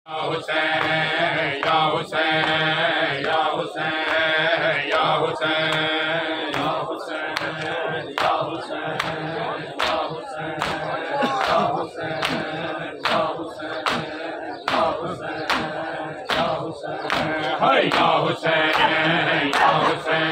Hussain, Ya Hussain, Ya Hussain, Ya Hussain, Ya Hussain, Ya Hussain, Ya Hussain, Ya Hussain, Ya Hussain, Ya Hussain, Ya Hussain, Hey, Ya Hussain, Ya Hussain.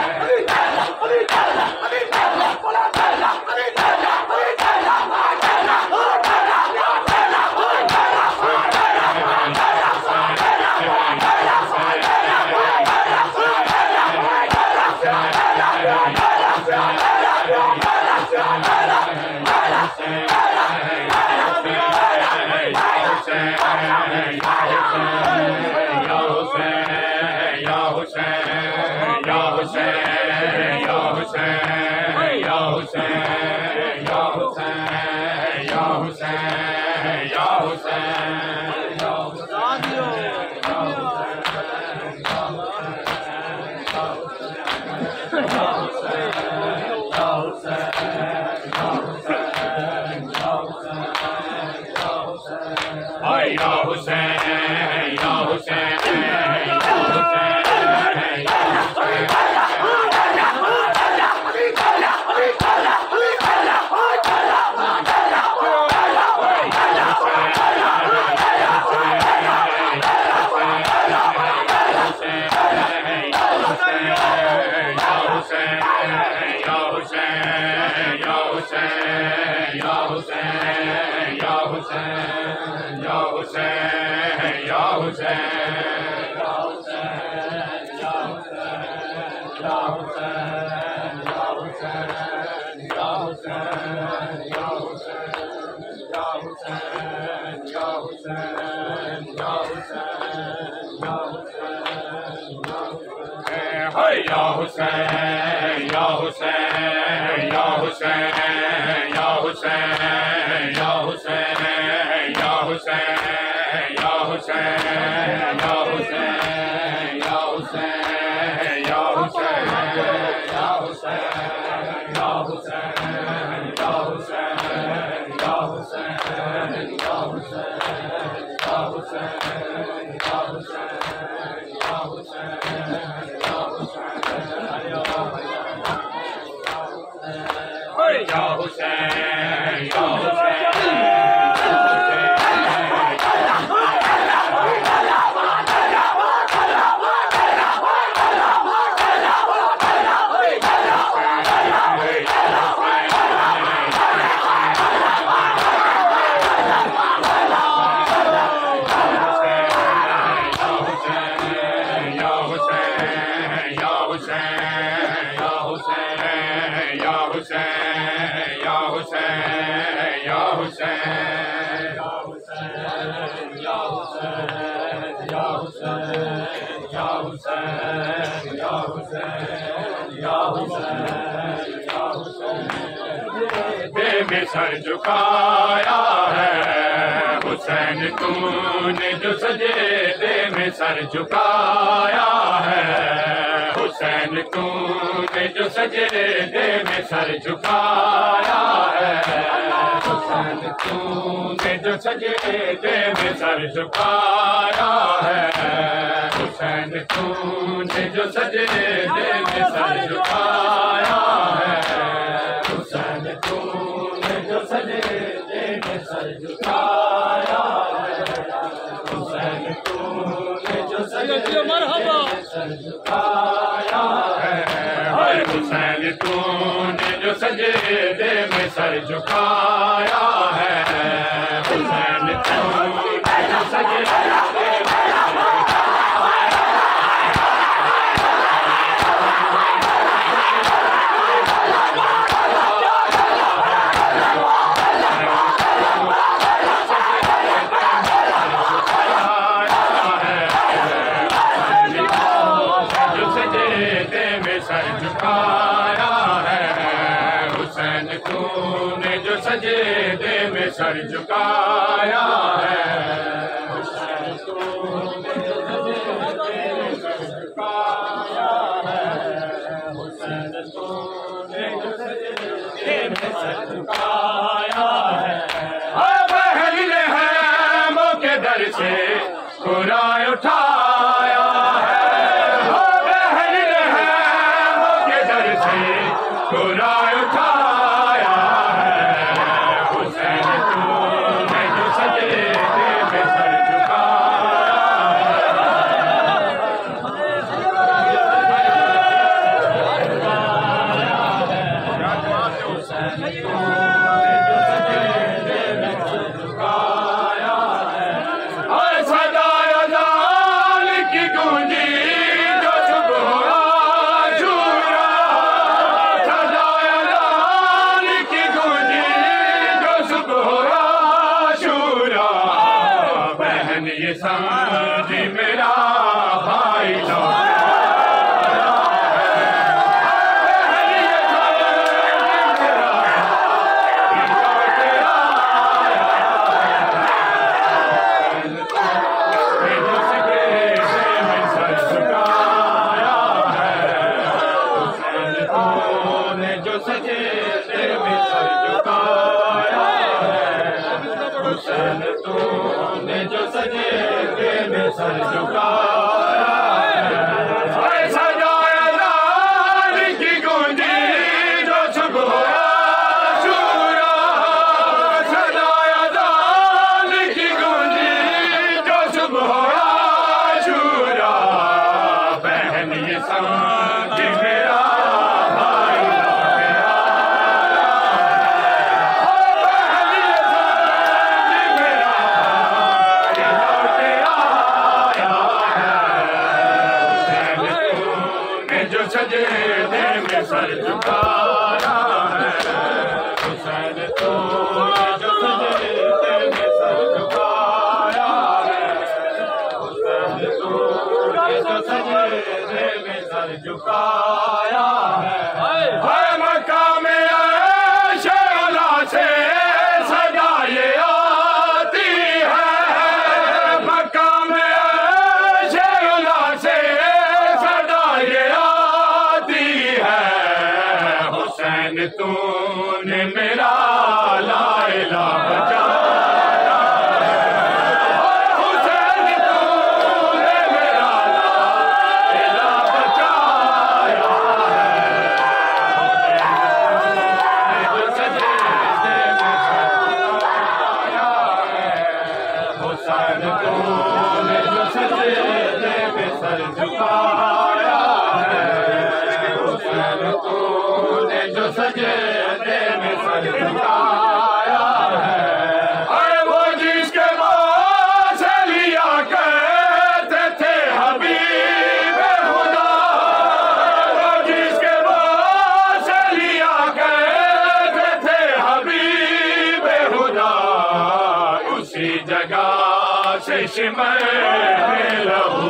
سر جھکایا ہے حسین تو نے جو سجدے میں سر جھکایا ہے حسین تو نے جو سجدے میں سر جھکایا ہے حسین تو نے جو سجدے میں سر جھکایا ہے حسین تو نے جو سجدے میں سر جھکایا ہے حسین تو سجدے میں سر جھکایا ہے حسین تو نے جو سجدے میں سر جھکایا ہے حسین تو نے جو سجدے میں سر جھکایا ہے حسین تو نے جو سجدے سجدے میں سر جھکایا ہے حسین تو نے جو سجدے میں سر جھکایا ہے حسین تو نے جو سجدے میں سر جھکایا ہے بہل ہے مو کے در سے पूरा उठाया है, हो बहन है वो के दर से पूरा उठाया है। हुसैन तूने जो सजदे में सर झुकाया है, और सदाए अज़ान की गूंजी जो सुबह आशूरा, सदाए अज़ान की गूंजी जो सुबह आशूरा। बहन ये समझ मेरा भाई लौटा सजदे में सर झुकाया है। हुसैन तूने जो सजदे में सर झुकाया है, सजाए अज़ान की गूंजी जो सुबह आशूरा, सजाए अज़ान की गूंजी जो सुबह आशूरा। बहन ये समझ मेरा सजदे में सर झुकाया है। हुसैन तूने जो सजदे में सर झुकाया है, हुसैन तूने जो सजदे में सर झुकाया है। हर मकाम शोला से सजाए आती है, मकाम शोला से सजाए हुसैन तूने मेरा लाइला बचाया है, हुसैन तूने मेरा लाइला बचाया है। जो सजदे में सर झुकाया है, हुसैन तूने जो सजदे में सर झुकाया है, हुसैन तूने जो सजदे में सर झुकाया है। अरे वो जिसके पास लिया करते थे हबीब खुदा, वो जिसके पास लिया करते थे हबीब खुदा, उसी जगह से शिमर में लहू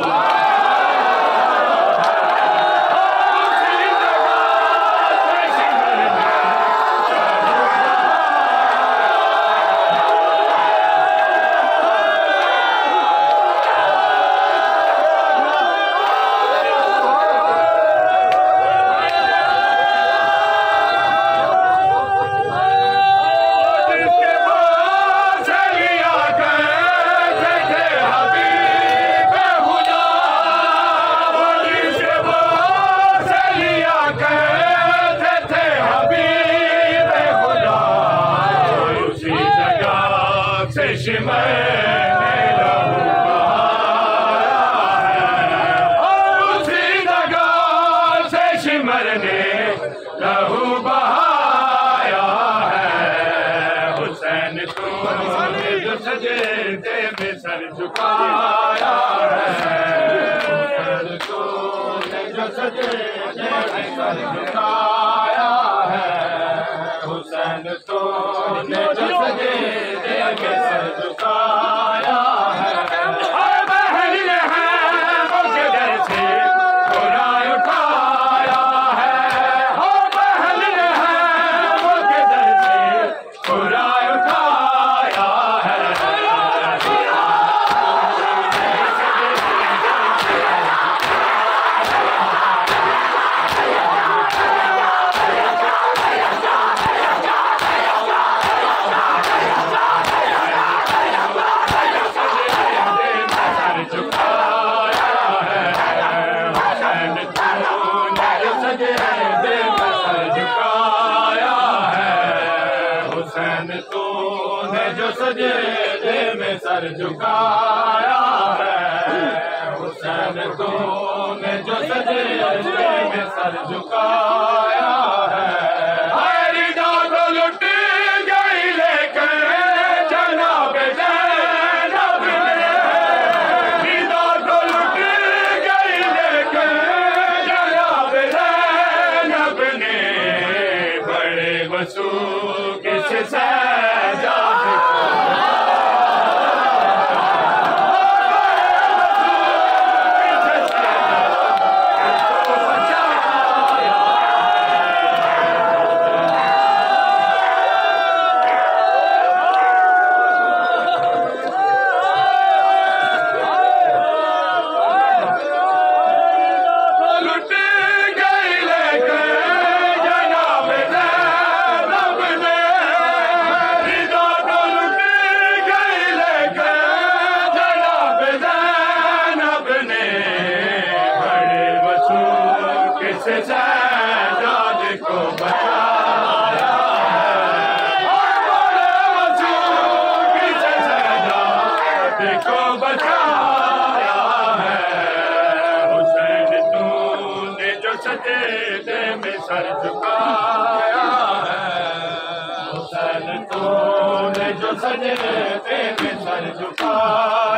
सजदे में सर झुकाया है, तूने जो सजदे में सर झुकाया है, हुसैन तूने जो सजदे में सर झुकाया है। और बहन है वो के दर से पूरा उठाया है, हो बहन है वो के दर से पूरा उठाया है। जो सजदे में सर झुकाया है, हुसैन तूने जो सजदे में सर झुकाया है। रिदा तो लुट गई लेकर जनाब ज़ैनब ने, रिदा तो लुट गई लेकर जनाब ज़ैनब ने, बड़े वसूल किस सजाद सजाद को बचाया है, सजाद को बचाया है। हुसैन तूने जो सजदे में सर झुकाया है, हुसैन तूने जो सजदे में सर झुकाया